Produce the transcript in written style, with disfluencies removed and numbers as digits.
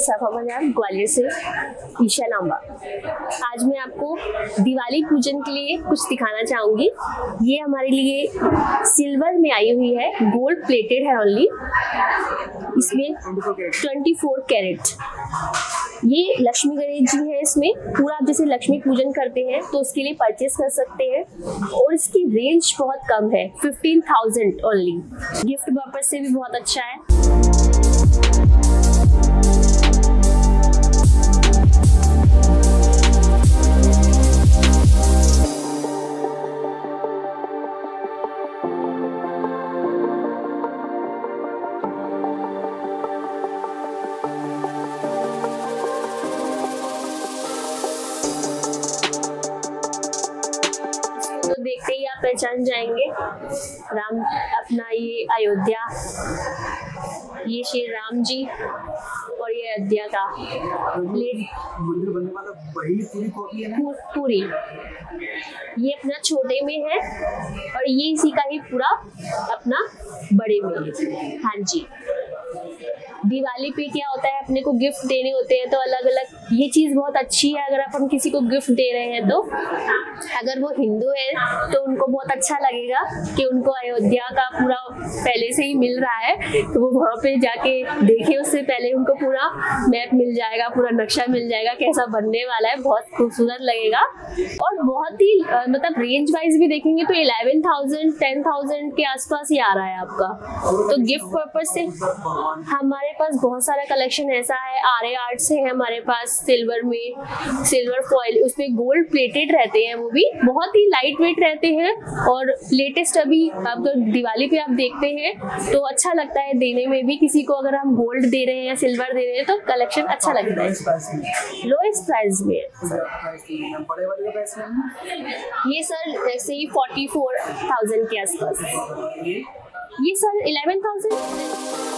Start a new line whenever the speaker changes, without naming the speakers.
सफा बाजार ग्वालियर से ईशा लांबा। आज मैं आपको दिवाली पूजन के लिए कुछ दिखाना चाहूँगी। ये हमारे लिए सिल्वर में आई हुई है, गोल्ड प्लेटेड है ओनली। इसमें 24 कैरेट। ये लक्ष्मी गणेश जी है। इसमें पूरा आप जैसे लक्ष्मी पूजन करते हैं तो उसके लिए परचेस कर सकते हैं और इसकी रेंज बहुत कम है, 15,000 ओनली। गिफ्ट पर्पज से भी बहुत अच्छा है। तो देखते ही आप पहचान जाएंगे राम, अपना ये अयोध्या, ये श्री राम जी और ये अयोध्या का
मंदिर बनने वाला वही पूरी कॉपी है ना?
पूरी ये अपना छोटे में है और ये इसी का ही पूरा अपना बड़े में है। हाँ जी, दिवाली पे क्या होता है, अपने को गिफ्ट देने होते हैं तो अलग अलग, ये चीज़ बहुत अच्छी है। अगर अपन किसी को गिफ्ट दे रहे हैं तो अगर वो हिंदू है तो उनको बहुत अच्छा लगेगा कि उनको अयोध्या का पूरा पहले से ही मिल रहा है, तो वो वहाँ पे जाके देखे, उससे पहले उनको पूरा मैप मिल जाएगा, पूरा नक्शा मिल जाएगा कैसा बनने वाला है। बहुत खूबसूरत लगेगा और बहुत ही मतलब रेंज वाइज भी देखेंगे तो 11,000 10,000 के आसपास ही आ रहा है आपका। तो गिफ्ट पर्पज से हमारे पास बहुत सारा कलेक्शन ऐसा है। आर्य आर्ट से है हमारे पास, सिल्वर में, सिल्वर फॉइल, उसमें गोल्ड प्लेटेड रहते हैं, वो भी बहुत ही लाइट वेट रहते हैं। और लेटेस्ट अभी आप दिवाली पे आप देखते हैं तो अच्छा लगता है देने में भी। किसी को अगर हम गोल्ड दे रहे हैं या सिल्वर दे रहे हैं तो कलेक्शन अच्छा लगता है। लोएस्ट प्राइस में ये सर ऐसे ही 44,000 के आसपास। ये सर 11,000।